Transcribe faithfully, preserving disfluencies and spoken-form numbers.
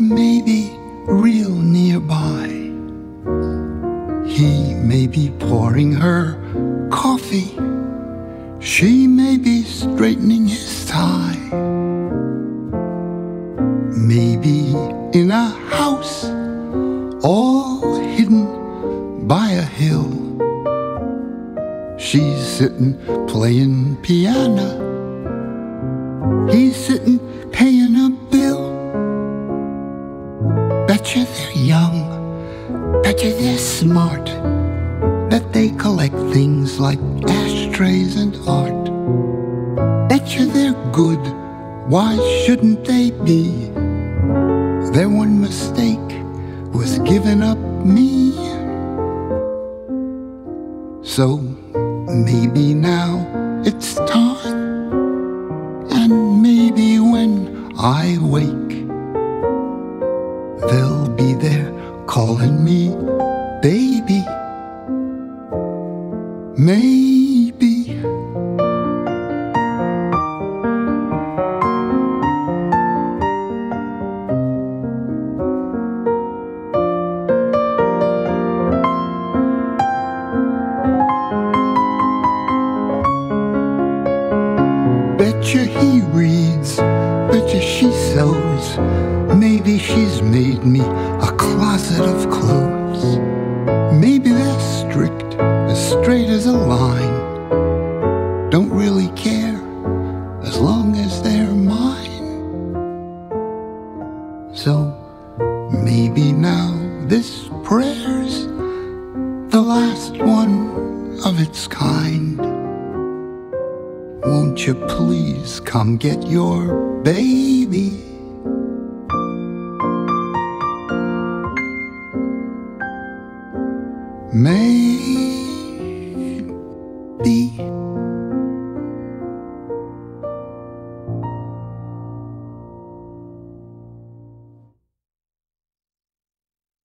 may be real nearby. He may be pouring her coffee. She may be straightening his tie. Maybe in a house all hidden by a hill, she's sitting playing piano. He's sitting paying a bill. Betcha they're young, betcha they're smart, bet they collect things like ashtrays and art. Betcha they're good, why shouldn't they be? Their one mistake was giving up me. So maybe now it's time, and maybe when I wake, they'll be there calling me baby. Maybe. Betcha he reads, betcha she sews. Maybe she's made me a closet of clothes. Maybe they're strict, as straight as a line. Don't really care, as long as they're mine. So maybe now this prayer's the last one of its kind. Won't you please come get your baby? Maybe.